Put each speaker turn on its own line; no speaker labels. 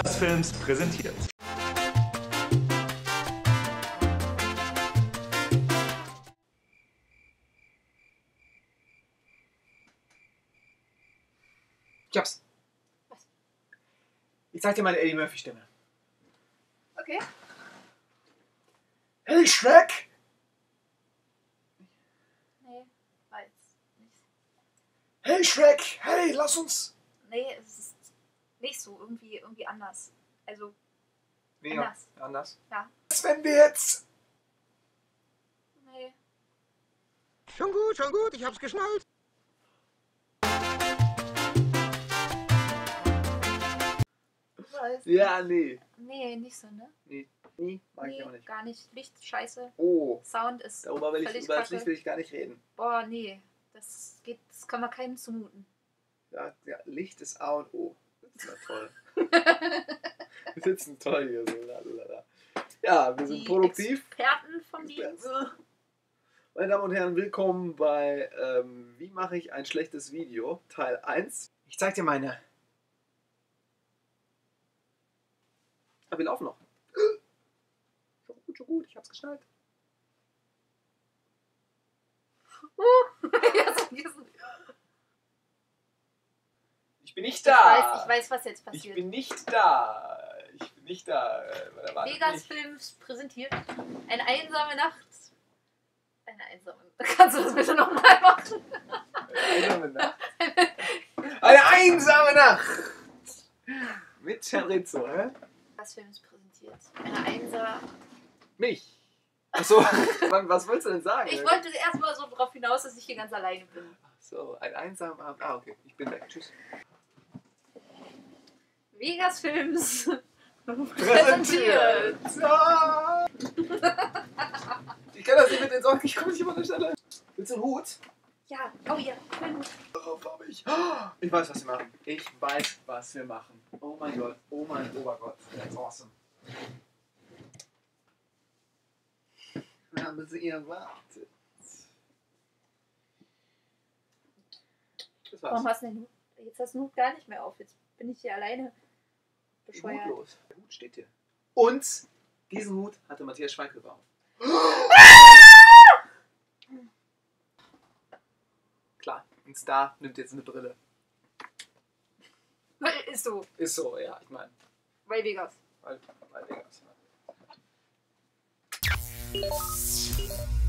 Vegas Films präsentiert.
Ich hab's.
Was?
Ich zeig dir meine Eddie Murphy Stimme.
Okay.
Hey Shrek!
Nee, weiß nicht.
Hey Shrek! Hey, lass uns!
Nee, es ist nicht so. Irgendwie anders. Also,
Nee,
anders.
anders.
Ja.
Was, wenn wir jetzt...
Nee.
Schon gut, ich hab's geschnallt.
Weiß.
Ja, nee.
Nee, nicht so, ne?
Nee, mag ich
Nee,
auch nicht.
gar nicht. Licht, scheiße.
Oh,
Sound ist
darüber will
völlig
über das
kacke.
Licht will ich gar nicht reden.
Boah, nee. Das kann man keinem zumuten.
Ja, Licht ist A und O. Das ist ja toll. Wir sitzen toll hier so. Lalala. Ja, wir sind
Die
produktiv.
Experten vom Dienst.
Meine Damen und Herren, willkommen bei Wie mache ich ein schlechtes Video? Teil 1. Ich zeig dir meine. Aber wir laufen noch. Schon gut, ich hab's geschnallt.
Ja, so diesen-
Ich bin nicht
ich
da.
weiß, was jetzt
Ich
passiert.
bin nicht da.
Vegas Films präsentiert eine einsame Nacht. Eine einsame Nacht. Kannst du das bitte nochmal machen?
Eine einsame Nacht. Eine einsame Nacht. Mit Herrn Rizzo, hä?
Vegas Films präsentiert eine einsame.
Mich. Achso, was wolltest du denn sagen?
Ich wollte erstmal so darauf hinaus, dass ich hier ganz alleine bin.
So, ein einsamer Abend. Ah, okay, ich bin weg. Tschüss.
Vegas Films
Präsentiert. Ja. Ich kann das nicht mit den Socken, ich komme nicht über eine Stelle. Willst du einen Hut?
Ja, oh ja, cool.
Darauf habe ich. Ich weiß, was wir machen. Ich weiß, was wir machen. Oh mein Gott, oh mein Obergott. That's awesome. Haben Sie erwartet? Das
Warum
war's.
hast du den Hut? Jetzt hast du den Hut gar nicht mehr auf. Jetzt bin ich hier alleine bescheuert.
Hutlos. Der Hut steht hier. Und diesen Hut hatte Matthias Schweighöfer auf. Klar, ein Star nimmt jetzt eine Brille.
Ist so,
Ist so, ja, ich meine.
bei Vegas.
Weil Vegas.